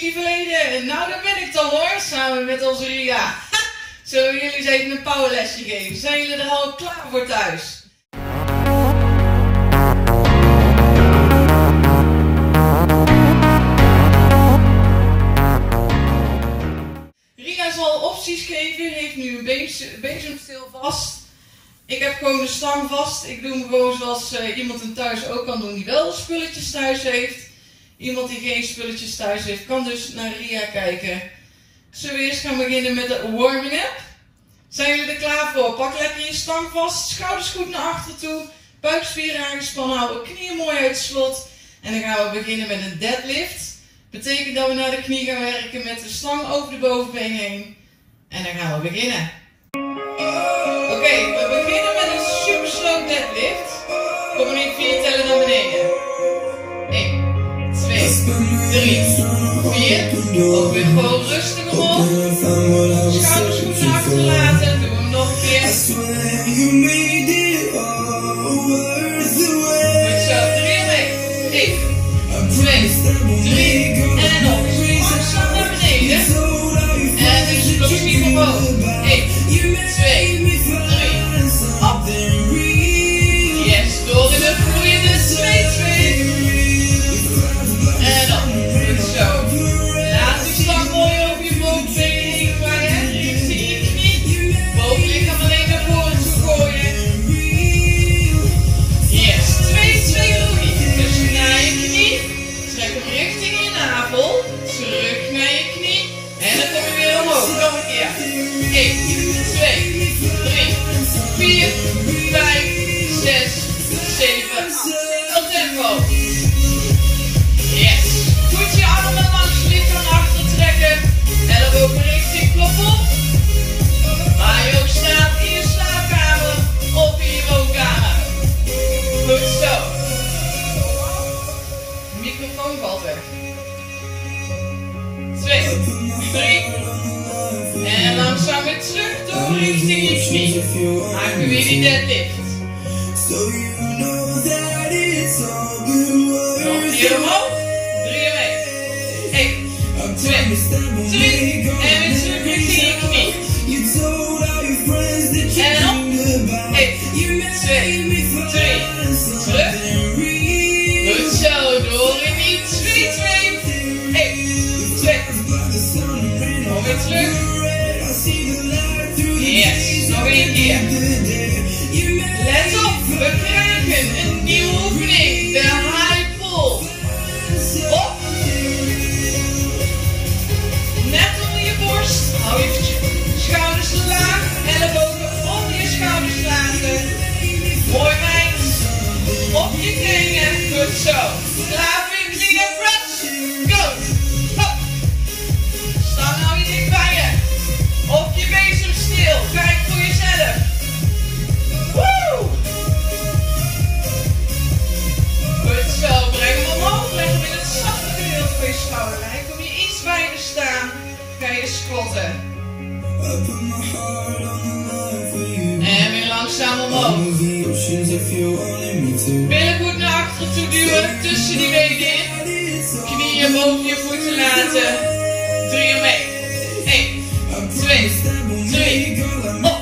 verleden. En nou, daar ben ik dan hoor, samen met onze Ria. Zullen we jullie eens even een powerlesje geven? Zijn jullie er al klaar voor thuis? Ria zal opties geven, heeft nu een bezemsteel vast. Ik heb gewoon de stang vast. Ik doe hem gewoon zoals iemand hem thuis ook kan doen die wel spulletjes thuis heeft. Iemand die geen spulletjes thuis heeft, kan dus naar Ria kijken. Zullen we eerst gaan beginnen met de warming up? Zijn jullie er klaar voor? Pak lekker je stang vast, schouders goed naar achter toe, buikspieren aangespannen houden, knieën mooi uit het slot. En dan gaan we beginnen met een deadlift. Betekent dat we naar de knie gaan werken met de stang over de bovenbeen heen. En dan gaan we beginnen. Oké, we beginnen met een super slow deadlift. Kom maar in 4 tellen naar beneden. 1, 2, 3, 4. Ook weer gewoon rustig omhoog. Schouders goed naar achter laten. Doen we hem nog een keer. Goed zo, 3 weg. 1, 2, 3. En nog. Langzaam naar beneden. En explosief omhoog. 1, 2, 3. Op. Yes, door in de vloeiende 2, 2. En op. Goed zo. Laat die stang mooi over je bovenbeen heen glijden. Richting je knie. Bovenlichaam alleen naar voren toe gooien. Yes, 2, 2 roei. Dus naar je knie. Trek hem richting je navel. Terug naar je knie. En dan kom je weer omhoog. Nog een keer. 1, 2, 3, 4, 5, 6, 7, 8. Op tempo. Yes. Goed je armen langs je lichaam achter trekken. Ellebogen richting plafond. Waar je ook staat in je slaapkamer of in je woonkamer. Goed zo. De microfoon valt weg. 2, 3. En langzaam weer terug door richting je knie. Maak nu weer die deadlift. Nog 4 omhoog. 3 mee. 1, 2, 3. En weer terug richting je knie. En op. 1, 2, 3. Terug. Goed zo. Door in die 2, 2. 1, 2. Nog weer terug. Yes, nog 1 keer. Let op, we krijgen een nieuwe oefening, de high pull. Op. Net onder je borst, hou je schouders laag, ellebogen onder je schouders laten. Mooi meid. Op je knieën, goed zo. Klaar voor je knieën, press. Go. Hop. Stang hou je dicht bij je. Op je bezemsteel, kijk voor jezelf. Woe! Goed zo, breng hem omhoog, leg hem in het zachte gedeelte van je schouderlijn. Kom je iets wijder staan, ga je squatten. En weer langzaam omhoog. Billen goed naar achteren toe duwen, tussen die benen in. Knieën boven je voeten laten. 3 mee. 1, 2, 3. Op.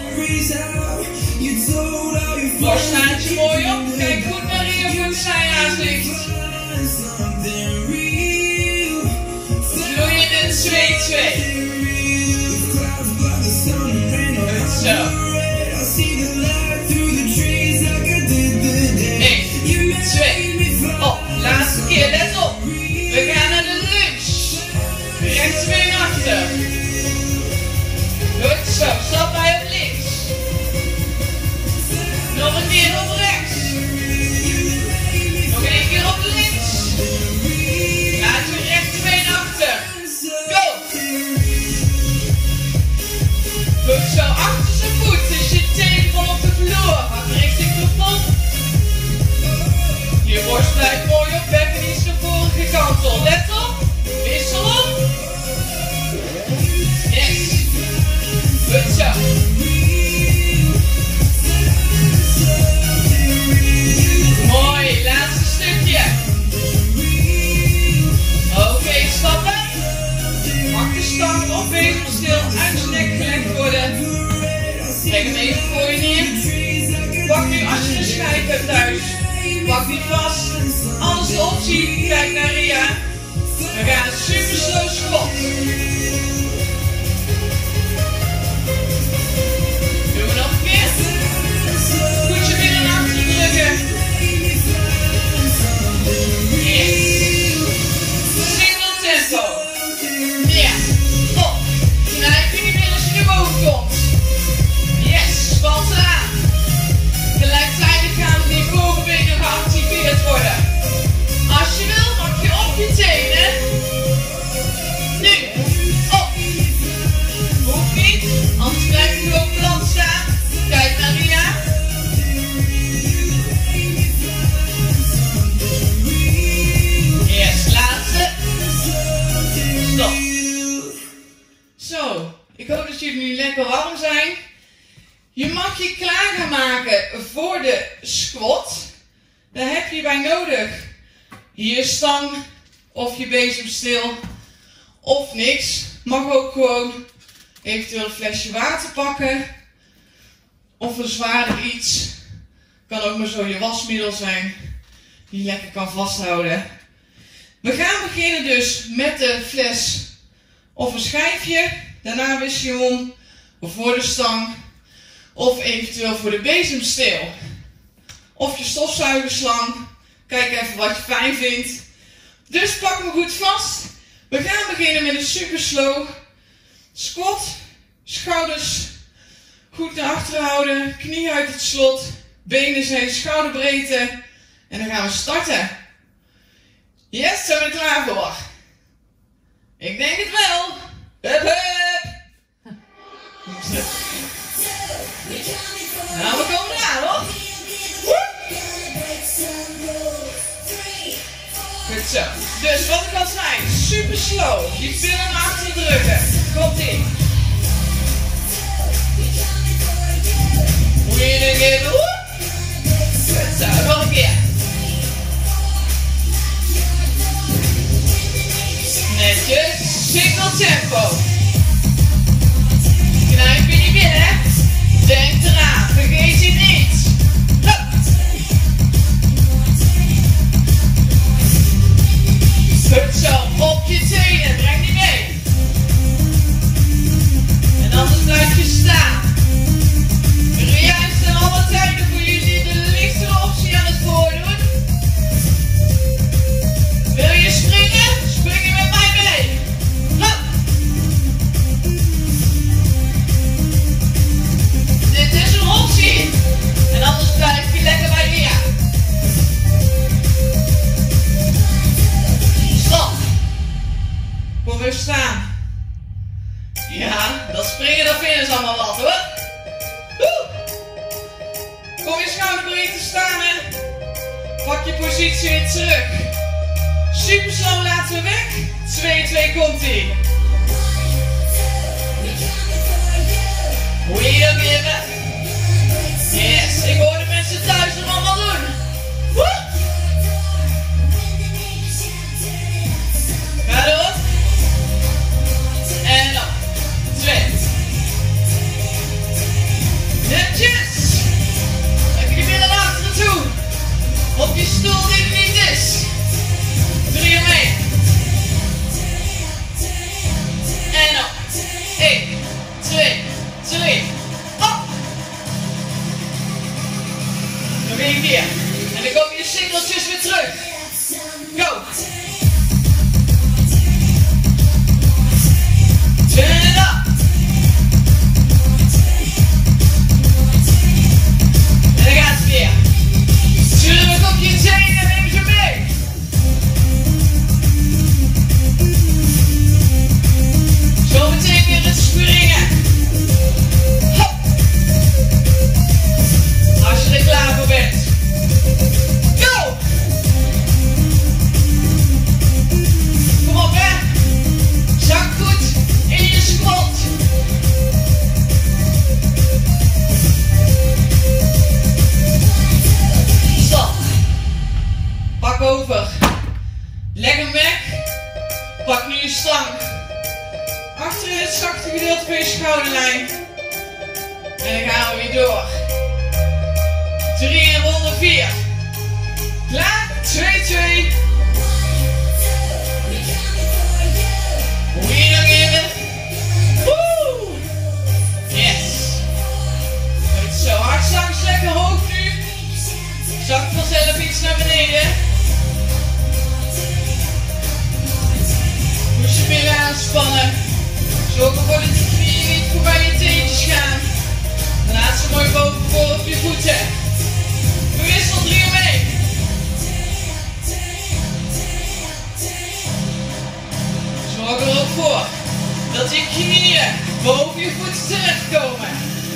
Borsthaartje mooi op. Kijk goed naar je voetzij-aanzicht. Vloeiende 2, 2. Goed zo. 1, 2. Op. Laatste keer, let op. We gaan naar de lunge. Rechtsbeen achter. Goed zo. stang of bezemsteel uit je nek gelegd worden. Leg hem even voor je neer. Pak nu als je een schijf hebt thuis. Pak die vast. Anders de optie. Kijk naar Ria. We gaan een super slow squat. Doen we nog een keer. Goed je binnen naar achter drukken. Yes. Single tempo. Ja. Op. Knijp je binnen als je naar boven komt. Yes. Span ze aan. Gelijktijdig gaan die bovenbenen geactiveerd worden. Als je wil mag je op je tenen. Nu. Op. Hoeft niet. Anders blijf je gewoon plat staan. Kijk naar Ria. Yes, laatste. Stop. Zo. Ik hoop dat jullie nu lekker warm zijn. Je mag je klaar gaan maken voor de squat. Daar heb je bij nodig. Hier stang of je bezemsteel of niks. Mag ook gewoon eventueel een flesje water pakken. Of een zwaarder iets. Kan ook maar zo je wasmiddel zijn. Die je lekker kan vasthouden. We gaan beginnen dus met de fles of een schijfje. Daarna wissel je om voor de stang. Of eventueel voor de bezemsteel. Of je stofzuigerslang. Kijk even wat je fijn vindt. Dus pak hem goed vast. We gaan beginnen met een super slow squat. Schouders goed naar achteren houden. Knie uit het slot. Benen zijn schouderbreedte. En dan gaan we starten. Yes, zijn we er klaar voor? Ik denk het wel. Hup, hup. Nou, we komen eraan hoor. Goed zo. Dus wat ik al zei, super slow. Die billen naar achter drukken. Komt in. Weer een keer. Goed zo, nog een keer. Netjes, single tempo. Knijp je niet binnen. Denk eraan, vergeet je niet. Hup. Goed zo, op je tenen, breng die mee. En anders blijf je staan. Juist en alle tijden voor jullie de lichtere optie aan het voordoen. Wil je springen? Spring je met mij mee. Hup. Dit is een optie. En anders blijf je lekker bij Ria. Stop. Kom weer staan. Ja, dat springen, dat vinden ze allemaal wat hoor. Kom je schouderbreedte staan en pak je positie weer terug. Super slow laten we weg. 2-2 komt ie. We don't give up. Yes, ik hoor de mensen thuis nog allemaal doen. Woe! Ga door. En op. 2. Netjes. Even die billen naar achteren toe. Op je stoel die er niet is. 3 omheen. En op. 1, 2, 3. Op. Nog 1 keer. En dan komen je singeltjes weer terug. Go. Turn it up. En dan gaat het weer. Terug op je tenen en neem ze mee. Zometeen weer het springen. Hop. Als je er klaar voor bent. Go! Kom op hè. Zak goed in je squat. Stop. Pak over. Leg hem weg. Pak nu je stang. Achter in het zachte gedeelte van je schouderlijn. En dan gaan we weer door. 3 in ronde 4. Klaar? 2-2. Weer nog even. Woe! Yes. Goed zo. Hartslag is lekker hoog nu. Zak vanzelf iets naar beneden. Moet je billen aanspannen. Zorg ervoor dat die knieën niet voorbij je teentjes gaan. Laat ze mooi boven op je voeten. Verwissel 3 om 1. Zorg er ook voor dat je knieën boven je voeten terechtkomen.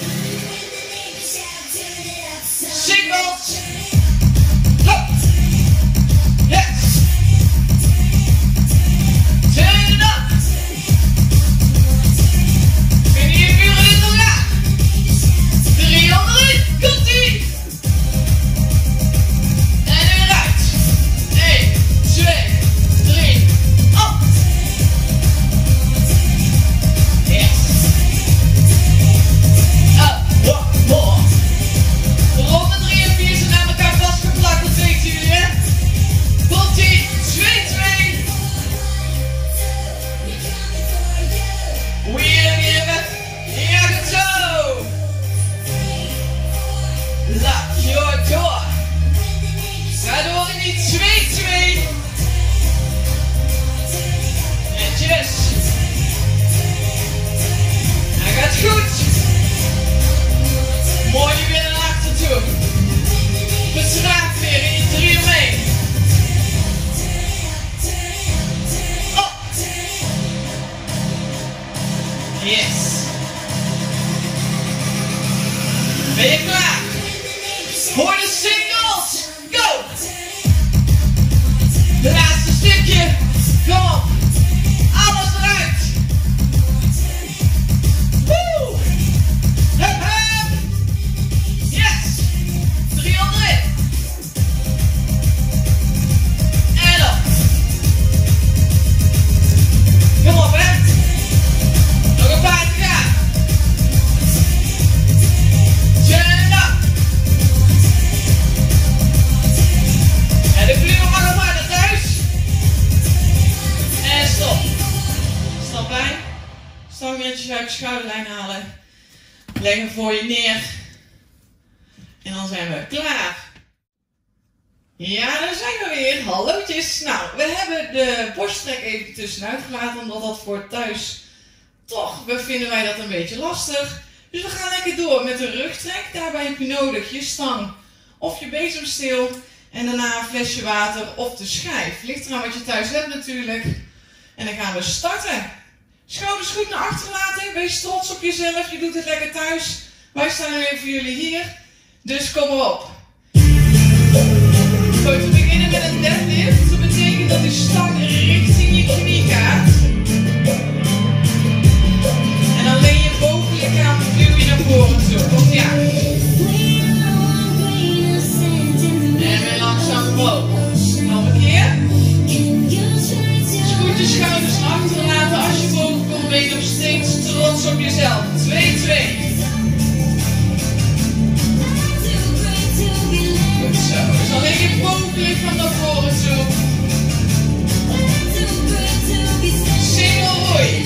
Singles. Hop. Yes. Turn it up. Kun je je buren dit nog aan? 3 onderin. Komt-ie. En weer uit. 1, 2, 3. Op. Yes. Up. One more. Ronde 3 en 4 zijn aan elkaar vastgeplakt. Dat weten jullie, hè? Komt-ie. 2-2. Weer even. Ja, goed zo. Lock your door. Ga door in die 2-2. Netjes. Hij gaat goed. Mooi weer naar achter toe. Vertraag weer in je 3 om 1. Op. Yes. Ben je klaar? Voor de singles. Go! De laatste stukje. Kom op. Alles eruit. Woe! Hup, hup. Yes. 3 onderin. En op. Kom op, hè. Nog een paar te gaan. Turn it up. En de kleur mag nog harder thuis. En stop. Stap bij. Stang netjes uit je schouderlijn halen. Leg hem voor je neer. En dan zijn we klaar. Ja, daar zijn we weer. Hallootjes. Nou, we hebben de borsttrek even tussenuit gelaten, omdat dat voor thuis toch, vinden wij dat een beetje lastig. Dus we gaan lekker door met de rugtrek. Daarbij heb je nodig je stang of je bezemsteel. En daarna een flesje water of de schijf. Ligt eraan wat je thuis hebt natuurlijk. En dan gaan we starten. Schouders goed naar achter laten. Wees trots op jezelf. Je doet het lekker thuis. Wij staan nu even voor jullie hier. Dus kom maar op. Goed, we beginnen met een deadlift. Dat betekent dat de stang richting je knie gaat. En dan leen je bovenlichaam duw je naar voren toe. Komt ja. En weer langzaam omhoog. Nog een keer. Dus goed je schouders naar achteren laten. Als je boven komt ben je nog steeds trots op jezelf. 2-2. Goed zo. Dus alleen je bovenlichaam naar voren toe. Single roei.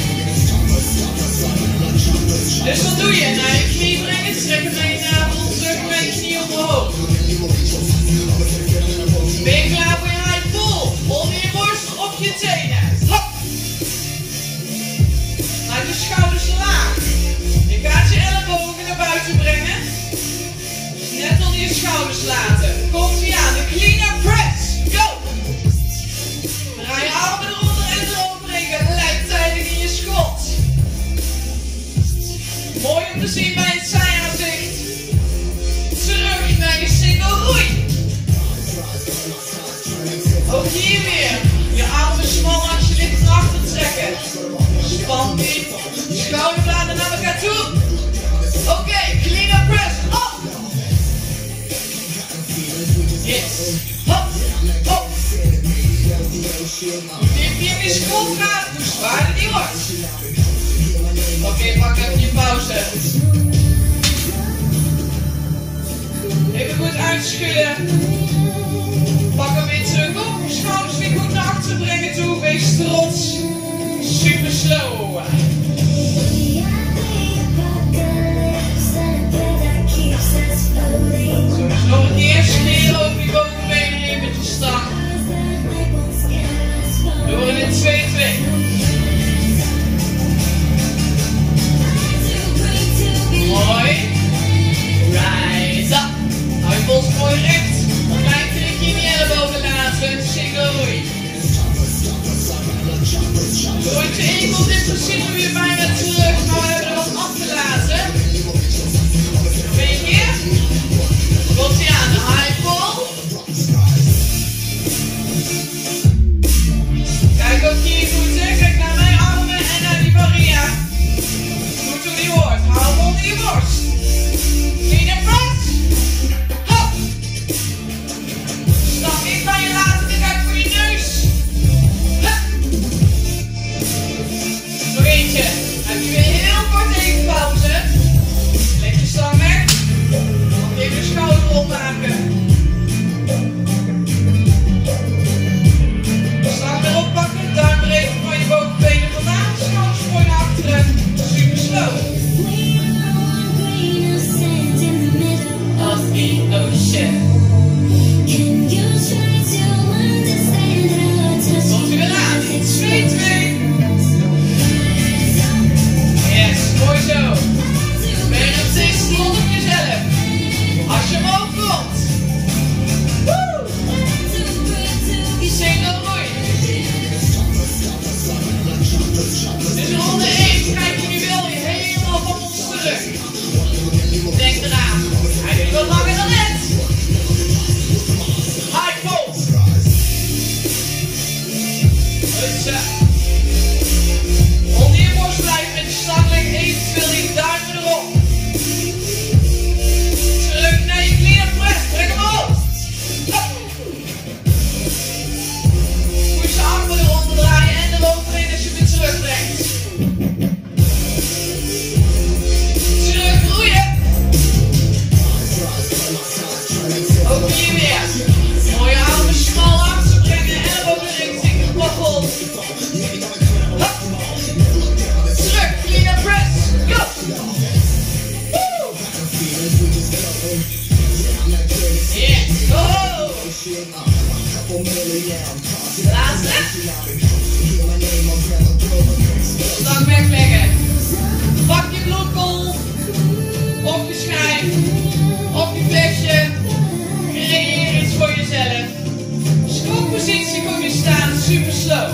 Dus wat doe je? Naar je knie brengen, trek hem naar je navel, terug met je knie omhoog. Ben je klaar voor je high pull? Onder je borst op je tenen. Hop. Laat je schouders laag. Je gaat je ellebogen naar buiten brengen. Net onder je schouders laten. Komt ie aan, de clean up press. Go! Draai je armen eronder en eroverheen. Gelijktijdig in je schot. Mooi om te zien bij het zijaanzicht. Terug naar je single roei. Ook hier weer. Je armen smal als je licht naar achter trekken. Span diep. Schouderbladen naar elkaar toe. Oké, clean up press. Op. Yes. Hop. Hop. Diep je in je schot gaat. Hoe zwaarder die wordt. schudden. Pak hem weer terug op. Schouders weer goed naar achteren brengen toe. Wees trots. Super slow. Zo, dus nog een keer. Scheren over die bovenbenen heen met je stang. Door in het 2-2. Mooi. Rise up. Hou je pols mooi recht. Klein krikje in je ellebogen laten. Single. Rondje 1 komt in principe weer bijna terug. Maar we hebben er wat afgelaten. Nog 1 keer. Komt hij aan de high pull. Kijk ook hier goed, hè. Kijk naar mijn armen en naar die Maria. Goed hoe die hoort. Hou hem onder je borst. Clean and press. Hop. Stap in bij je laten. Dit uit voor je neus. Hup. Nog eentje. Heb je weer heel kort even pauze. Leg je stang weg. Nog even de schouder opmaken. Stang weer oppakken. Duim er even van je bovenbenen vandaan. Schouders mooi naar achteren. Super slow. Of the ocean. Komt u weer aan. 2-2. Yes, mooi zo. Ben je nog steeds trots op jezelf? Als je omhoog komt. Woe! Single roei. Dus ronde 1 krijg je nu wel weer helemaal van ons terug. Denk eraan. Hij duurt wat langer dan net. High pull. Hutsa. Onder je borst blijven met je stang. Leg eventueel die duimen erop. Terug naar je clean and press. Breng hem op. Moet je armen eronder draaien en eroverheen als je weer terugbrengt. Teruggroeien. Ook hier weer. Mooie armen smal achter brengen. Ellebogen richting het plafond. Hop. Terug. Clean and press. Go. Woo. Yeah. Go. Laatste. Stang wegleggen. Pak je bloemkool. Of je schijf. Of je flesje. Creëer iets voor jezelf. Squatpositie kom je staan. Super slow.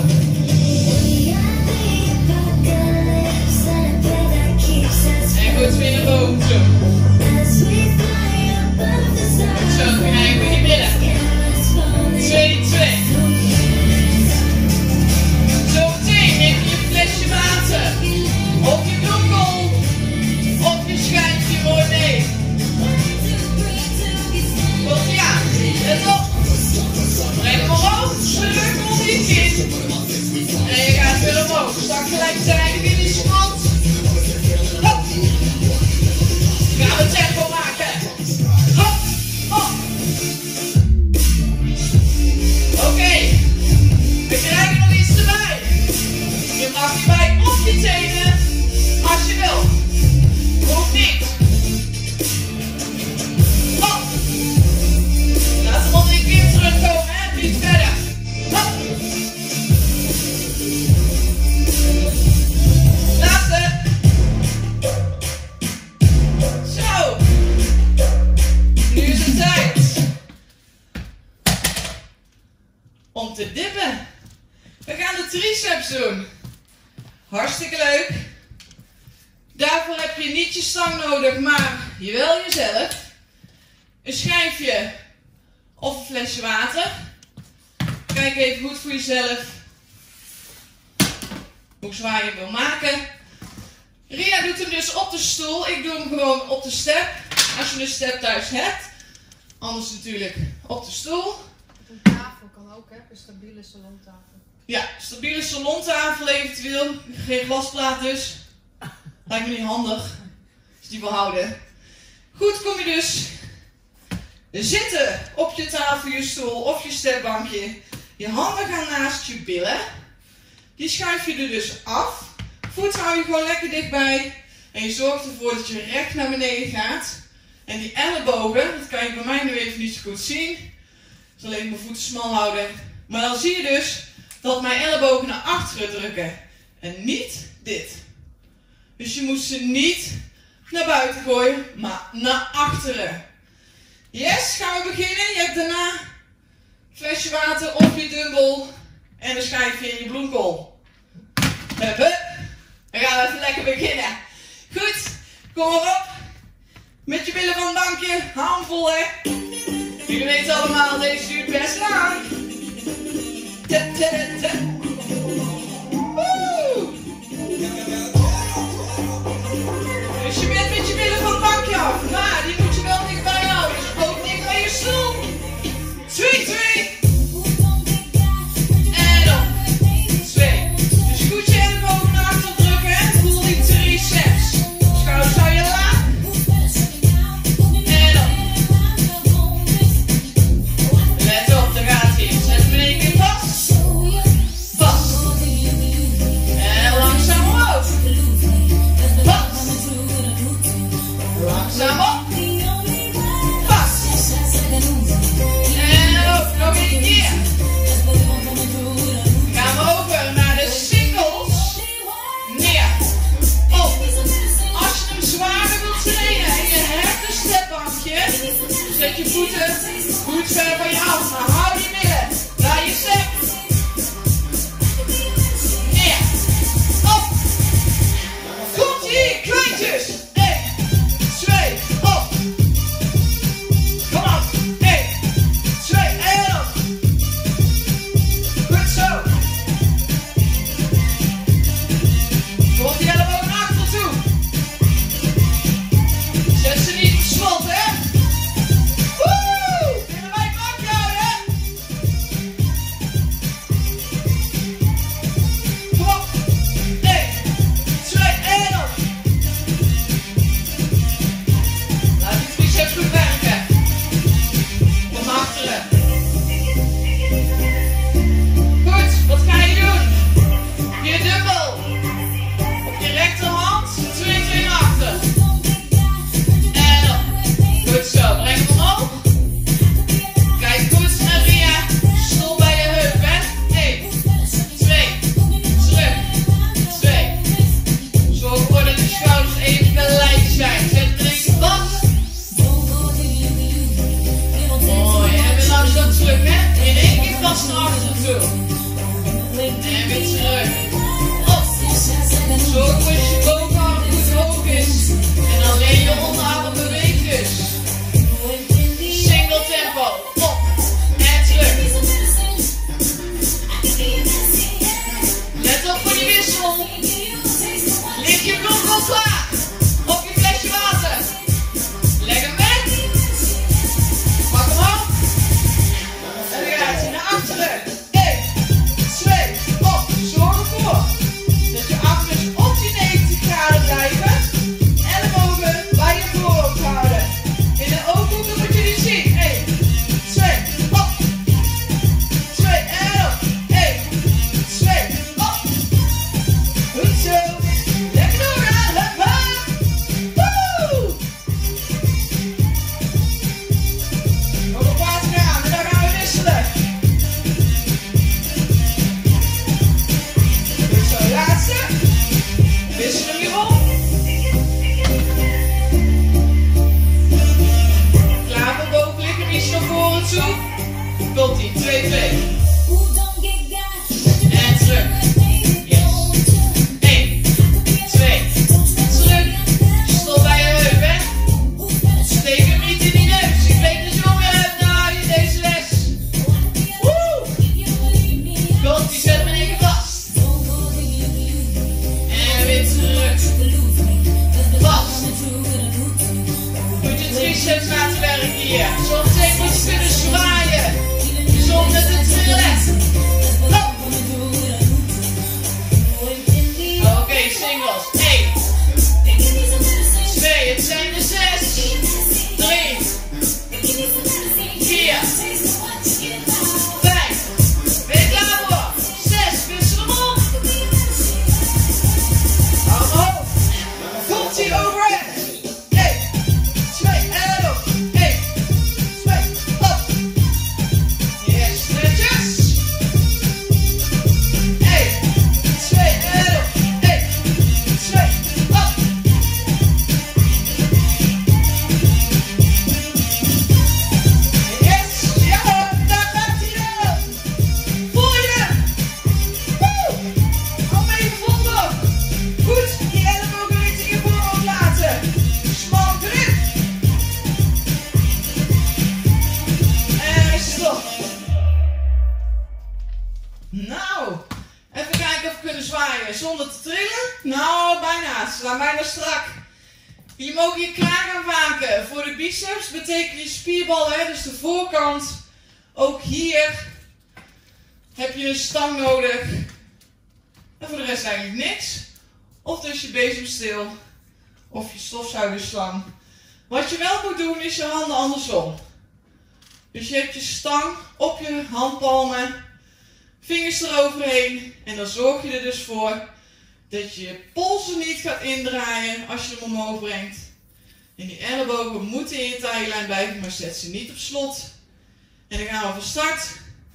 En goed weer naar boven toe. Goed zo. Ga je voor je midden. 2-2. Zometeen neem je flesje water. Of je bloemkool. Of je schijntje mooi mee. Komt ie aan. Let op. Breng hem omhoog. Terug onder je kin. En je gaat weer omhoog. Stang gelijktijdig in die squat. Hop. Gaan we tempo maken. Hop. Hop. Oké. We krijgen nog iets erbij. Je mag hierbij op je tenen. Als je wil. Hoeft niet. Hop. Laat hem onder je kin terugkomen. En niet verder. Hop. Laatste. Zo. Nu is het tijd om te dippen. We gaan de triceps doen. Hartstikke leuk. Daarvoor heb je niet je stang nodig, maar jawel jezelf. Een schijfje of een flesje water. Kijk even goed voor jezelf hoe zwaar je wil maken. Ria doet hem dus op de stoel. Ik doe hem gewoon op de step. Als je een step thuis hebt. Anders natuurlijk op de stoel. Op een tafel kan ook, hè? Een stabiele salontafel. Ja, stabiele salontafel eventueel. Geen glasplaat dus. Lijkt me niet handig. Als die wil houden. Goed, kom je dus Zitten op je tafel, je stoel of je stepbankje. Je handen gaan naast je billen. Die schuif je er dus af. Voet hou je gewoon lekker dichtbij. En je zorgt ervoor dat je recht naar beneden gaat. En die ellebogen, dat kan je bij mij nu even niet zo goed zien. Dus alleen mijn voeten smal houden. Maar dan zie je dus dat mijn ellebogen naar achteren drukken. En niet dit. Dus je moet ze niet naar buiten gooien, maar naar achteren. Yes, gaan we beginnen. Je hebt daarna een flesje water of je dumbbell en een schijfje in je bloemkool. Hup. Dan gaan we even lekker beginnen. Goed, kom maar op. Met je billen van het bankje, hou hem vol hè. Jullie weten allemaal, deze duurt best lang. Dus je bent met je billen van het bankje af. Maar die moet je wel dichtbij houden. Dus ook dicht bij je stoel. 2, 2. En dan 2. Dus goed je ellebogen naar achter drukken. Voel die triceps. Schouders hou je laag. En dan. Let op, daar gaat hij. Zet hem in één keer vast. Vast. En langzaam omhoog. Vast. Langzaam op. Vast. En ook nog een keer. Gaan we over naar de singles. Neer. Op. Als je hem zwaarder wilt trainen en je hebt een stepbankje, zet je voeten goed ver van je af. Maar hou die midden. Draai je step. Neer. Op. Komt ie. Kleintjes. 1, 2, op. Kom op. 1, 2 en op. Goed zo. Komt die elleboog naar achter toe. Zet ze niet op slot, hè. Woe! Kunnen wij het bakje houden? Kom op. 1, 2 en op. Laat die triceps goed werken. Kom achteren. Goed, wat ga je doen? Je dumbbell. Op je rechterhand, 2 naar achter. En op. Goed zo, breng hem omhoog. Kijk goed naar Ria. Stoel bij je heup, hè. 1, 2, terug. 2. Zorg ervoor dat de schouders even gelijk zijn. Zet hem erin vast. Mooi, en weer langzaam terug, hè. In één keer vast naar achteren toe. En weer terug. Op. Zorg ervoor dat je bovenarm goed hoog is. En alleen je onderarm beweegt dus. Single tempo. Op. En terug. Let op voor die wissel. Lig je bloemkool klaar. Op je flesje water. Leg hem weg. Pak hem op. En dan gaat hij naar achteren. 1, 2, op. Zorg ervoor dat je armen op die 90 graden blijven. Ellebogen bij je voorhoofd houden. In de ooghoeken moet je die zien. 1, 2, op. 2 en op. 1, 2, op. Goed zo. Lekker doorgaan. Huppa. Woe! Nog een paar keer aan en dan gaan we wisselen. Goed zo, laatste. Wissel hem weer op. Klaar voor boven liggen, iets naar voren toe. Komt ie, 2, 2. En terug. Yes. 1, 2. Terug. Stop bij je heup, hè. Steek hem niet in die neus. Ik weet dat je honger hebt, dan hou je deze les. Woe! Komt ie, zet hem in één keer vast. En weer terug. Vast. Moet je triceps laten werken hier. Zometeen moet je kunnen zwaaien. Zonder te trillen. Hop. Oké, singles. 1, 2, het zijn er 6. 3, spelen? Nou, bijna. Ze staan bijna strak. Je mag je klaar gaan maken. Voor de biceps betekent je spierballen, hè, dus de voorkant. Ook hier heb je een stang nodig. En voor de rest eigenlijk niks. Of dus je bezemsteel. Of je stofzuigerslang. Wat je wel moet doen is je handen andersom. Dus je hebt je stang op je handpalmen. Vingers eroverheen. En dan zorg je er dus voor dat je je polsen niet gaat indraaien als je hem omhoog brengt. En die ellebogen moeten in je taillijn blijven, maar zet ze niet op slot. En dan gaan we van start.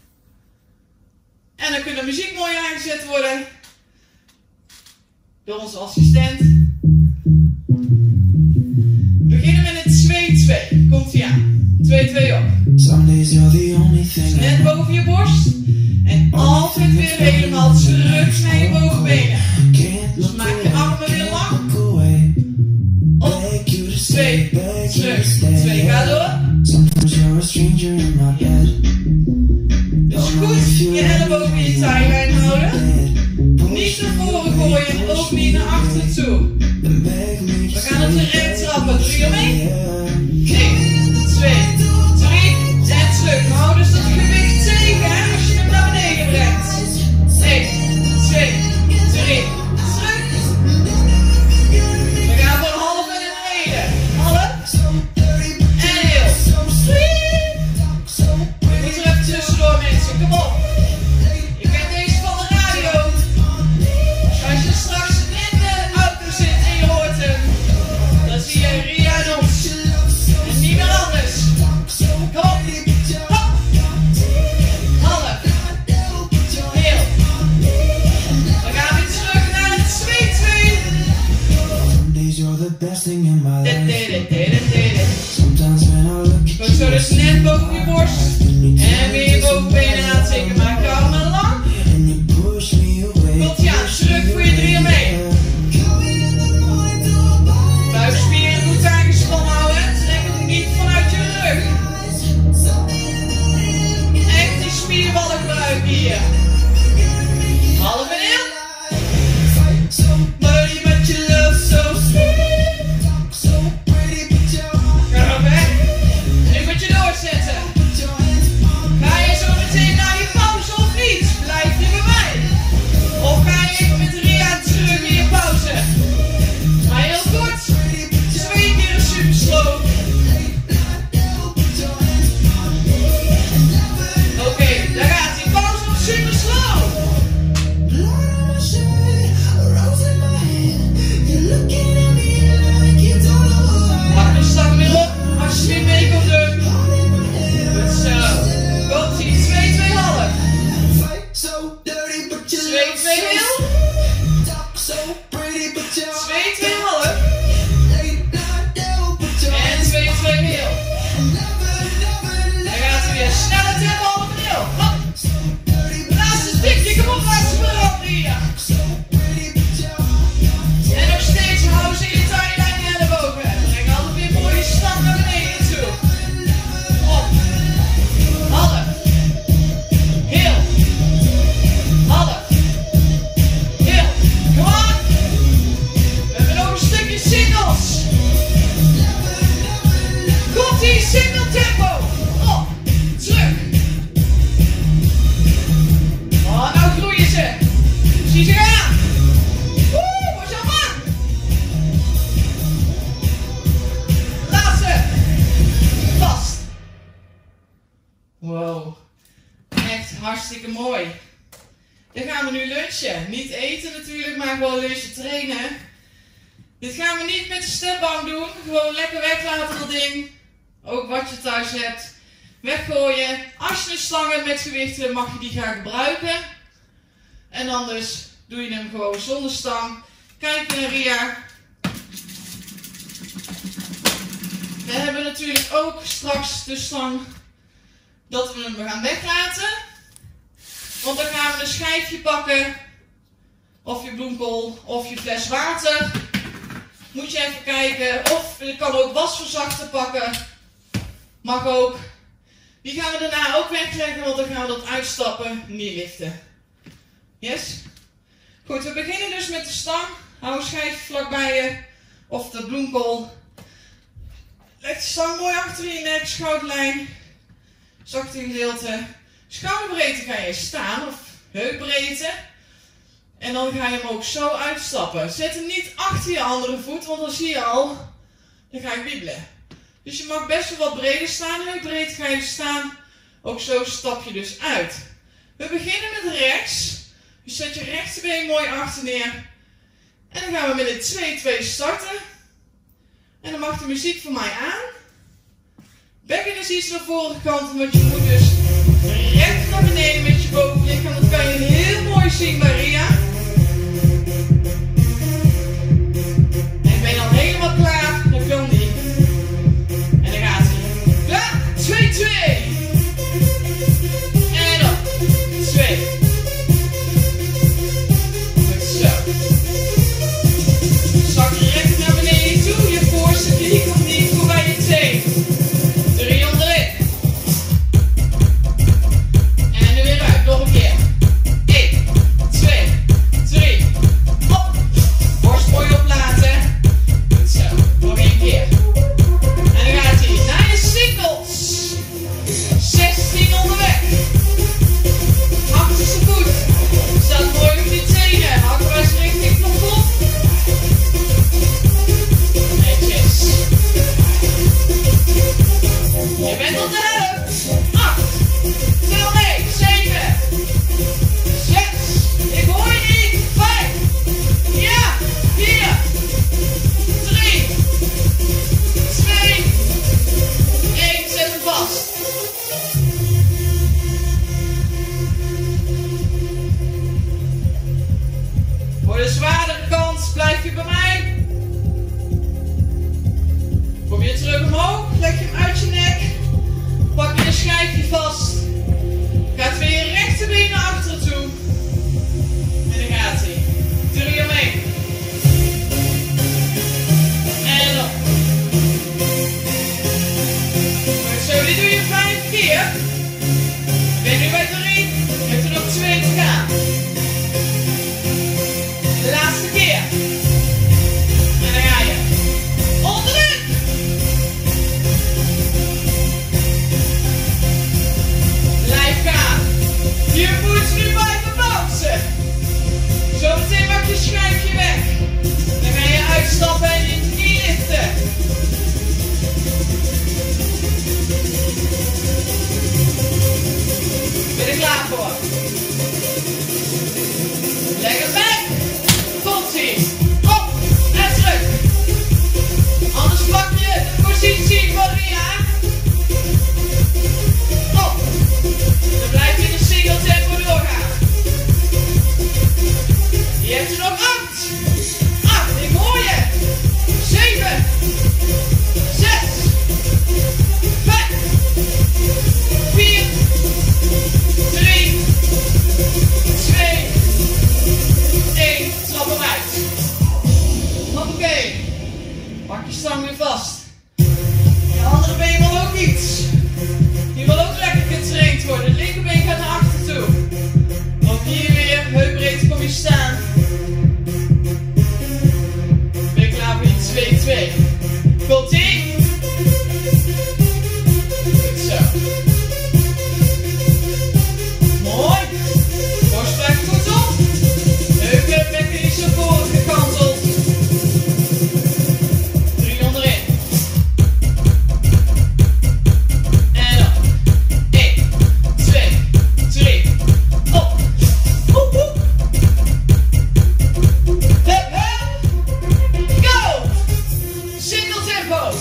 En dan kan de muziek mooi aangezet worden door onze assistent. We beginnen met een 2-2. Komt ie aan. 2-2 op. Net boven je borst. En altijd weer helemaal terug naar je bovenbenen. Dus maak je armen weer lang. Op. 2. Terug. 2. Ga door. Dus goed je ellebogen in je taillijn houden. Niet naar voren gooien, ook niet naar achteren toe. We gaan het direct trappen. Doe je mee? 1, 2, 3 en terug. Hou dus dat gewicht tegen hè, als je hem naar beneden brengt. 1, 2, 3, terug. We gaan voor een half en een hele. Half. En heel. Je moet er even tussendoor mensen, kom op. Je kent deze van de radio. Als je straks in de auto zit en je hoort hem, dan zie je Ria en ons. En niet meer anders. Kom op. Hop. Half. Heel. We gaan weer terug naar het 2-2. Goed zo, dus net boven je borst. En weer je bovenbenen aantikken. Maak je armen lang. Komt ie aan, terug voor je 3 mee. Buikspieren goed aangespannen houden. Trek hem niet vanuit je rug. Echt die spierballen gebruiken hier. Half en heel. Buddy, but you love so sweet. Ga dan weg. Nu moet je doorzetten. Ga je zo meteen naar je pauze of niet? Blijf je bij mij? Of ga je even met Ria terug in je pauze? Maar heel kort. 2 keer een super slow. Oké, daar gaat hij. Pauze op super slow. Pak de stang weer op als je weer mee komt doen. Goed zo. Komt ie. 2-2 half. 2-2 heel. 2-2 half. En 2-2 heel. Dan gaat hij weer sneller tempo half en heel. Hop. Laatste stikje. Kom op, laatste voorop hier. En nog steeds hou ze in je taillijn en ellebogen. Breng altijd weer mooi je stang naar beneden toe. Op. Half. Heel. Half. Heel. Kom on. We hebben nog een stukje singles. Komt ie, single tempo. Op. Terug. Oh, nou groeien ze. Zie ze gaan. Word je al bang? Laatste. Vast. Wow. Echt hartstikke mooi. Dan gaan we nu lunchen. Niet eten natuurlijk, maar gewoon lunchen trainen. Dit gaan we niet met de stepbank doen. Gewoon lekker weglaten dat ding. Ook wat je thuis hebt. Weggooien. Als je een stang hebt met gewichten, mag je die gaan gebruiken. En anders doe je hem gewoon zonder stang. Kijk naar Ria. We hebben natuurlijk ook straks de stang dat we hem gaan weglaten. Want dan gaan we een schijfje pakken. Of je bloemkool of je fles water. Moet je even kijken. Of je kan ook wasverzachter pakken. Mag ook. Die gaan we daarna ook wegleggen, want dan gaan we dat uitstappen, niet liften. Yes? Goed, we beginnen dus met de stang. Hou een schijfje vlakbij je. Of de bloemkool. Leg de stang mooi achter je nek, schouderlijn. Zachte gedeelte. Schouderbreedte ga je staan of heupbreedte. En dan ga je hem ook zo uitstappen. Zet hem niet achter je andere voet, want dan zie je al, dan ga ik wiebelen. Dus je mag best wel wat breder staan. Heupbreed ga je staan. Ook zo stap je dus uit. We beginnen met rechts. Dus zet je rechterbeen mooi achter neer. En dan gaan we met een 2-2 starten. En dan mag de muziek voor mij aan. Bekken is iets naar voren kant, want je moet dus recht naar beneden met je bovenlichaam. Dat kan je heel mooi zien bij Ria. En ben je dan helemaal klaar, dan kan die. En dan gaat hij. Klaar, 2-2. En dan 2. Zo. Zak recht naar beneden toe. Je voorste knie komt niet voorbij je teen. 3 onderin. En er weer uit. Nog een keer. 1, 2, 3. Op. Borst mooi oplaten. Goed zo. Nog 1 keer. En dan gaat hij naar je singles. 16 onderweg. Achterste voet. Staat mooi op die tenen. Hakkenwijs richting plafond. Netjes. Je bent op de helft. 8. Tel mee. 7. 6. Ik hoor je niet. 5. Ja. 4. 3. 2. 1. Zet hem vast. Voor de zwaardere kant blijf je bij mij. Kom je terug omhoog, leg je hem uit je nek. Pak je een schijfje vast. Gaat weer je rechterbeen naar achteren toe. En dan gaat hij. 3 omheen. En op. Goed zo, dit doe je 5 keer. Ik ben nu bij 3. Je hebt er nog 2 te gaan. De laatste keer. En dan ga je. Onderin. Blijf gaan. Je moet nu blijven bouncen. Zometeen maak je schijfje weg. Dan ga je uitstappen en je knie lichten. Ben je er klaar voor? Leg hem weg. Komt-ie. Op en terug. Anders pak je de positie van Ria. Op. Dan blijf je in de single tempo doorgaan. Je hebt er nog 8. 8, ik hoor je. 7. 6. 5. 4. 3. 2. 1. Trap hem uit. Hoppakee. Pak je stang weer vast. Je andere been wil ook iets. Die wil ook lekker getraind worden. Het linkerbeen gaat naar achter toe. Ook hier weer, heupbreedte kom je staan. Ben je klaar voor je 2-2. Komt-ie. Goed zo. Mooi. Borst blijft goed op. Heupen, bekken is naar voren gekanteld. 3 onderin. En dan. 1, 2, 3. Op. Woep, woep. Hup, hup. Go. Single tempo.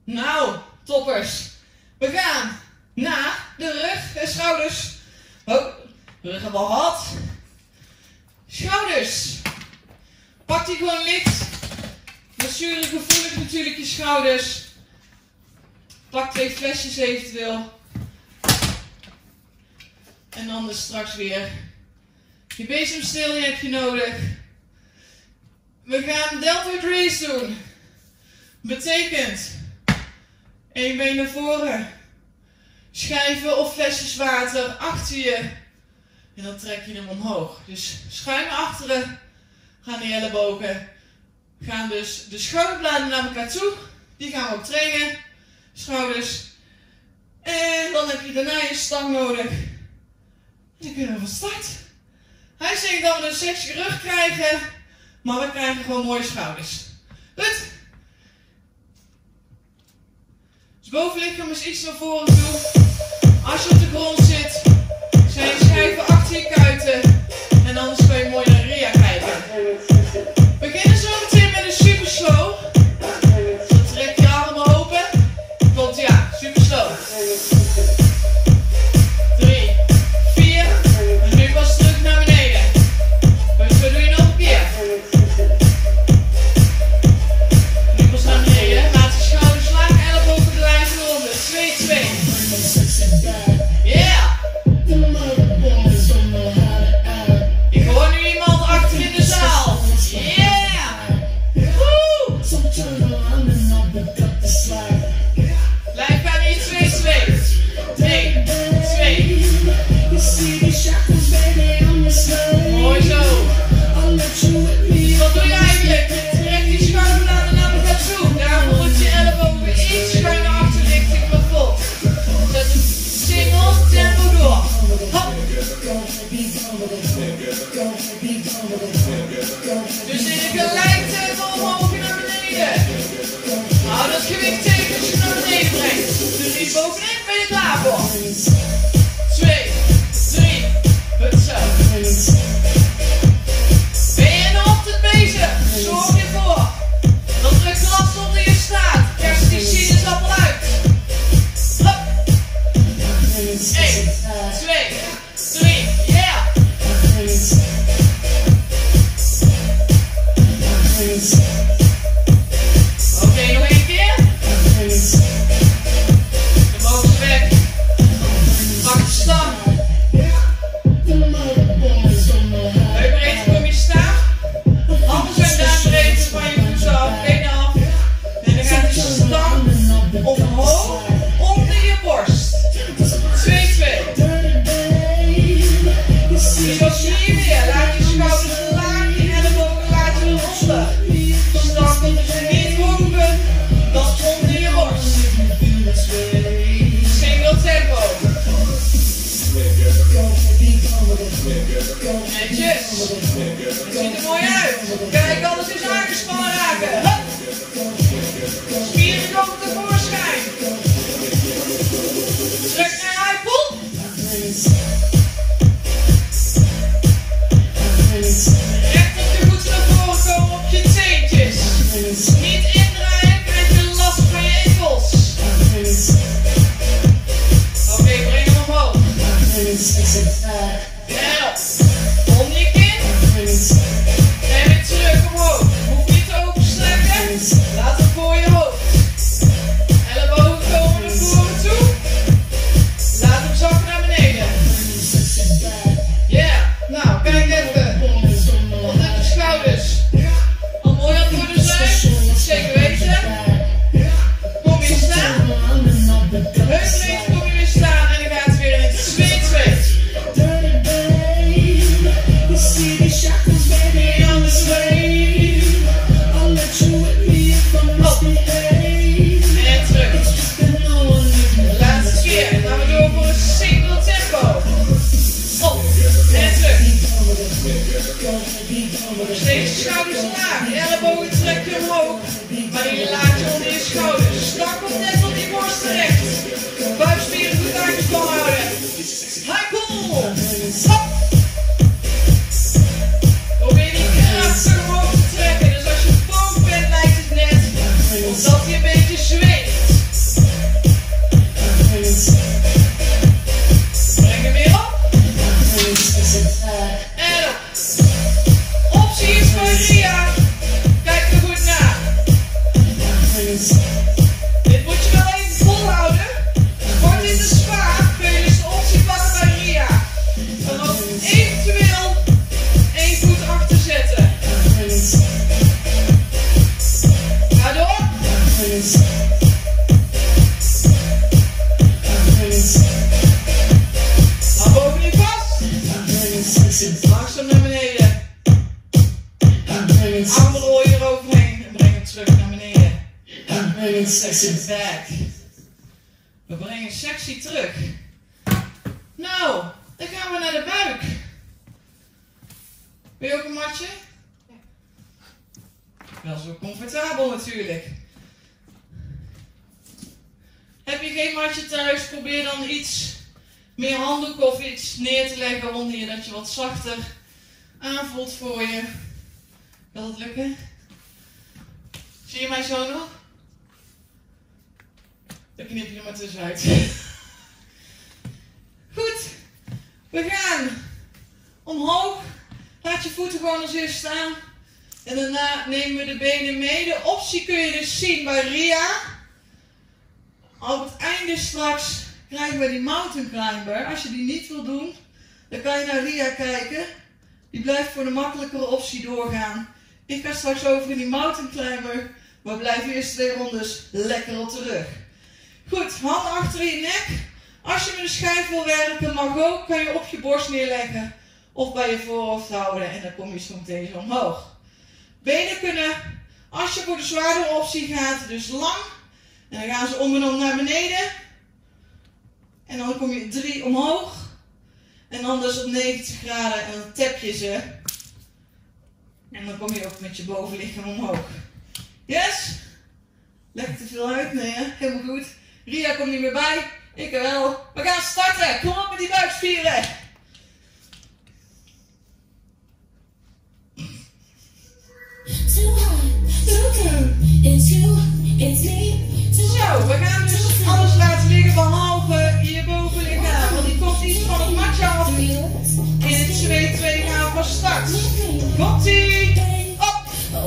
Nou, toppers. We gaan naar de rug en schouders. Oh, de rug hebben we al gehad. Schouders. Pak die gewoon licht. Blessuregevoelig natuurlijk je schouders. Pak 2 flesjes eventueel. En anders straks weer. Je bezemstilling heb je nodig. We gaan deltoid raise doen. Betekent 1 been naar voren. Schijven of flesjes water achter je. En dan trek je hem omhoog. Dus schuin naar achteren. Gaan die ellebogen. Gaan dus de schouderbladen naar elkaar toe. Die gaan we ook trainen. Schouders. En dan heb je daarna je stang nodig. En dan kunnen we van start. Hij zegt dat we een sessie rug krijgen. Maar we krijgen gewoon mooie schouders. Goed. Dus bovenlichaam is iets naar voren toe. Als je op de grond zit, zijn je schijven achter je kuiten. En anders kun je mooi naar Ria kijken. We beginnen zo meteen met een super slow. Dan trek je armen open. Komt ie aan, super slow. 3, 4. En nu pas terug naar beneden. Dus we doen je nog een keer. Nu pas naar beneden. Laat je schouders laag, ellebogen blijven eronder. 2, 2. Yeah! Ik hoor nu iemand achter in de zaal. Yeah! Woe! Blijf gaan hier 2, 2. 3, 2. Mooi zo. Wat doe je eigenlijk? Trek die schouderbladen naar elkaar toe. Daarvoor moet je ellebogen iets schuiner achter richting het plafond. Zet een single tempo door. Hop. Dus in een gelijk tempo omhoog en naar beneden. Hou dat gewicht tegen als je naar beneden brengt. Dus hier bovenin ben je klaar voor. 2, 3, goed zo. Ben je in de ochtend bezig? Zorg ervoor dat er een glas onder je staat. Kerst die sinaasappel uit. Hop. 1, 2, 3, yeah! Oké, nog 1 keer. De mogen ze weg. Pak de stang. Heupbreedte kom je staan. Handen zijn duimbreedte van je voeten af, benen af. En dan gaat de stang omhoog onder je borst. 2, 2. Zoals hier weer. Laat je schouders laag, je ellebogen laat je eronder. Stang komt dus niet hoger dan onder je borst. Single tempo. Netjes. Het ziet er mooi uit. Kijk, alles is aangespannen raken. Hup. Spieren komen tevoorschijn. Terug naar je poel. Recht op je voeten naar voren komen op je teentjes. Niet indraaien, krijg je last van je enkels. Oké, breng hem omhoog. En op. Onder je kin. En weer terug omhoog. Hoef niet te openstrekken. Laat hem voor je hoofd. Ellebogen komen naar voren toe. Laat hem zakken naar beneden. Yeah. Nou, kijk even. Onder de schouders. Al mooi aan het worden zijn. Zeker weten. Kom je staan. Heupbreedte kom je weer staan. En dan gaat het weer in 2, 2. En terug. De laatste keer. Dan gaan we door voor een single tempo. Op. En terug. Steeds je schouders laag. Je ellebogen trek je omhoog. Maar je laat je onder je schouders. Stak komt net op die borst terecht. Buik is back. We brengen sectie terug. Nou, dan gaan we naar de buik. Wil je ook een matje? Ja. Wel zo comfortabel natuurlijk. Heb je geen matje thuis, probeer dan iets meer handdoek of iets neer te leggen onder je, dat je wat zachter aanvoelt voor je. Wil het lukken? Zie je mij zo nog? Dan knip je er maar tussenuit. Goed, we gaan omhoog. Laat je voeten gewoon als eerst staan. En daarna nemen we de benen mee. De optie kun je dus zien bij Ria. Op het einde straks krijgen we die mountain climber. Als je die niet wil doen, dan kan je naar Ria kijken. Die blijft voor de makkelijkere optie doorgaan. Ik ga straks over in die mountain climber. Maar blijf eerst 2 rondes lekker op de rug. Goed, handen achter je nek. Als je met een schijf wil werken, mag ook. Kan je op je borst neerleggen. Of bij je voorhoofd houden. En dan kom je zo meteen zo omhoog. Benen kunnen, als je voor de zwaardere optie gaat, dus lang. En dan gaan ze om en om naar beneden. En dan kom je 3 omhoog. En dan dus op 90 graden en dan tap je ze. En dan kom je ook met je bovenlichaam omhoog. Yes? Leg te veel uit? Nee, hè? Helemaal goed. Ria komt niet meer bij. Ik wel. We gaan starten. Kom op met die buikspieren. Zo, we gaan dus alles laten liggen behalve je bovenlichaam. Want die komt iets van het matje af. In het 2-2 gaan we van start. Komt-ie! Op!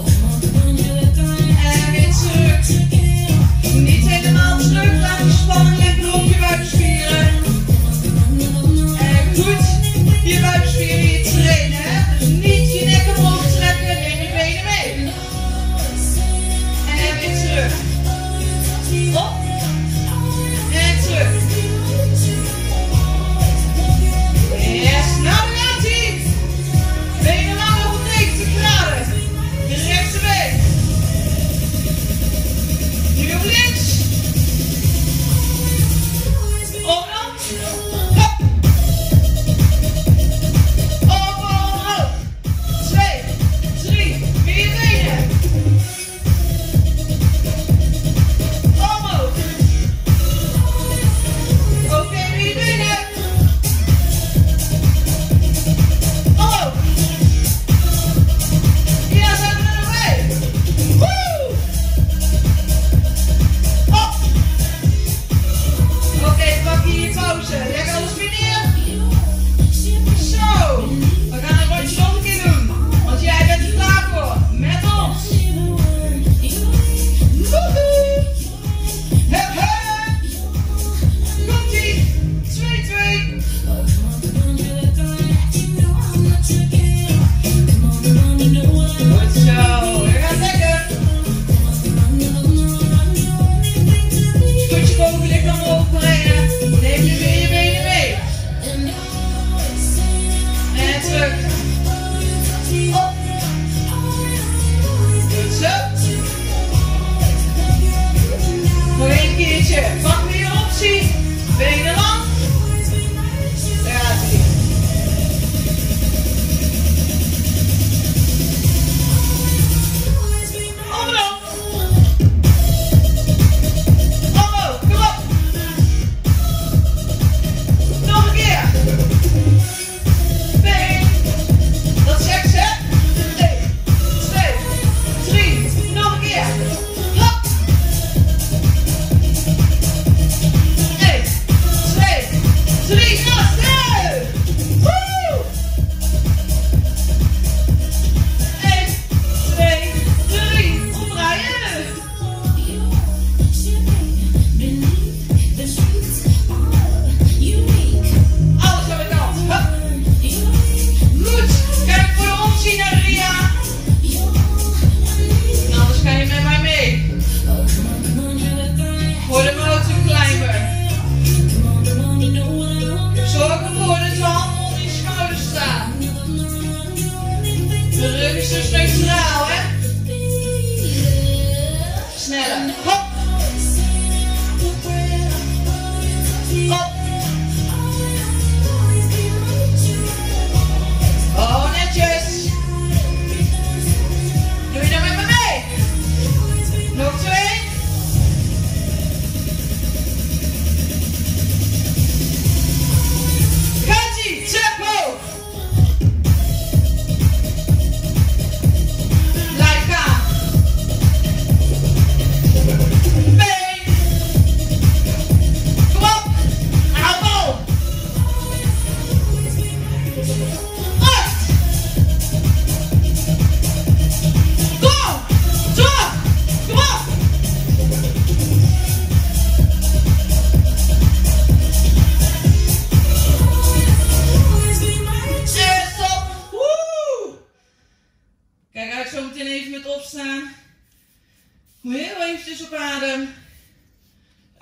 En weer terug. Niet helemaal terug. Laat je spanning lekker op je buikspieren. En goed, je buikspieren hier trainen. Hè? Dus niet je nek omhoog trekken. Neem je benen mee. En weer terug. Op. En terug. Yes, nou gaat ie. Benen lang op 90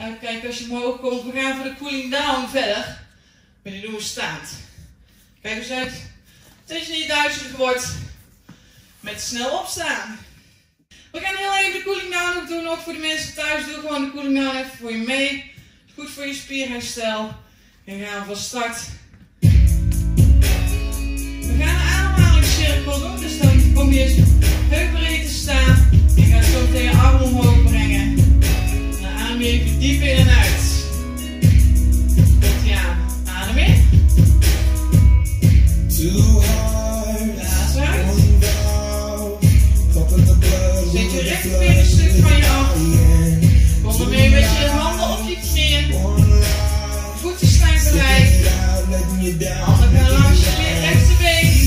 Uitkijken als je omhoog komt. We gaan voor de cooling down verder. Maar die doen we staand. Kijk eens uit. Dat je niet duizelig wordt. Met snel opstaan. We gaan heel even de cooling down ook doen. Ook voor de mensen thuis. Doe gewoon de cooling down even voor je mee. Goed voor je spierherstel. En gaan we van start. We gaan een ademhalingscirkel doen. Dus dan kom je eens heupbreed te staan. Je gaat zo meteen je arm omhoog brengen. Dan adem je even diep in en uit. Komt je aan. Adem in. Blaas uit. Zet je rechterbeen een stuk van je af. Kom ermee met je handen op je knieën. Voeten staan gelijk. Handen gaan langs je rechterbeen.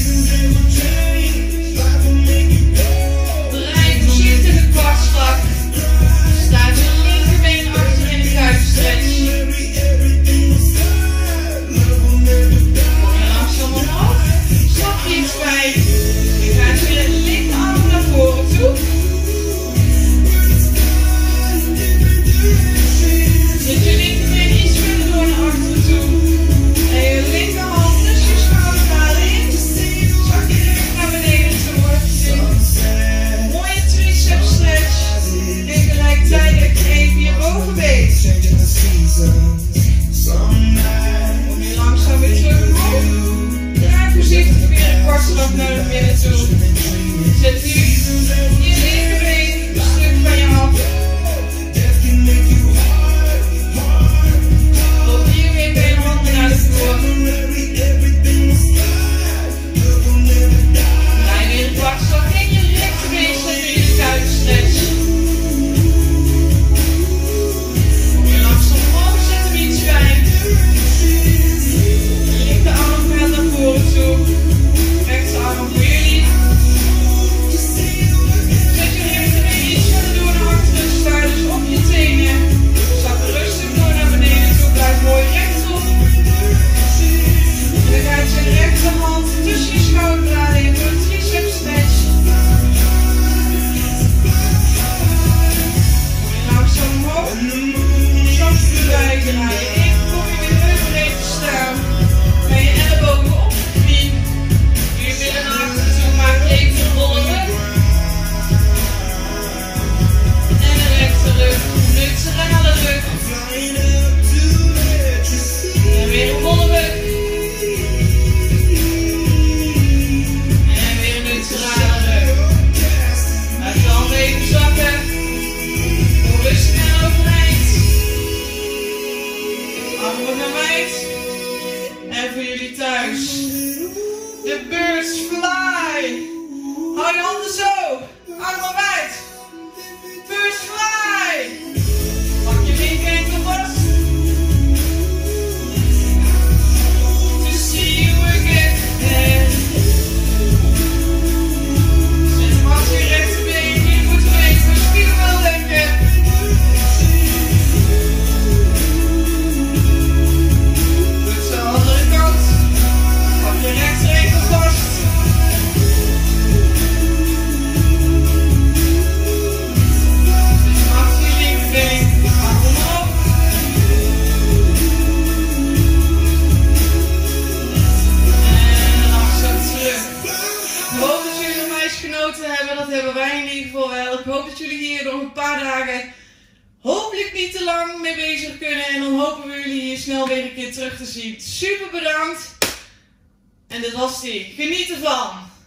Draai voorzichtig een kwartslag. Staat je linkerbeen achter in de kuitstretch. Kom je langzaam omhoog. Stap je iets bij. Je gaat weer de linkerarm naar voren toe. Zet je linkerbeen iets verder door naar achteren toe. En je linkerhand tussen je schouderbladen in. Zak je rug naar beneden toe. Mooie tricep stretch. En gelijktijdig even je bovenbeen. Kom je langzaam weer terug omhoog. Draai voorzichtig weer een kwartslag naar de midden toe. Zet nu je linkerbeen een stuk van je af. Loop hier weer bij je handen naar de vloer. Draai weer een kwartslag in je rechterbeen, zet weer je kuitstretch. Kom je langzaam omhoog, zet er iets bij. Je linkerarm gaat naar voren toe. Rechterarm voor je lief. Zet je rechterbeen iets verder door naar achteren. Sta dus op je tenen. Zak rustig door naar beneden toe. Blijf mooi rechtop. En dan gaat je rechterhand tussen je schouderbladen in voor een tricep stretch. Kom je langzaam omhoog. Zacht erbij draaien. In kom je weer heupbreed te staan. Met je ellebogen op je knie. Je billen naar achteren toe. Maak even een bolle rug. En een rechte rug. Neutrale rug. En weer een bolle rug. En weer een neutrale rug. Laat je handen even zakken. Kom rustig en overeind. Armen gaan wijd. En voor jullie thuis. De birds fly. Hou je handen zo. Armen wijd. Birds fly. Pak je linkerenkel vast. To see you again. Zet hem achter je rechterbeen. Je voet even voor spiegelbeeld denken. Goed zo, andere kant. Pak je rechterenkel vast. Dus achter je linkerbeen. Arm omhoog. En langzaam terug. Ik hoop dat jullie van mij genoten hebben. Dat hebben wij in ieder geval wel. Ik hoop dat jullie hier nog een paar dagen hopelijk niet te lang mee bezig kunnen. En dan hopen we jullie hier snel weer een keer terug te zien. Super bedankt. En dit was die. Geniet ervan.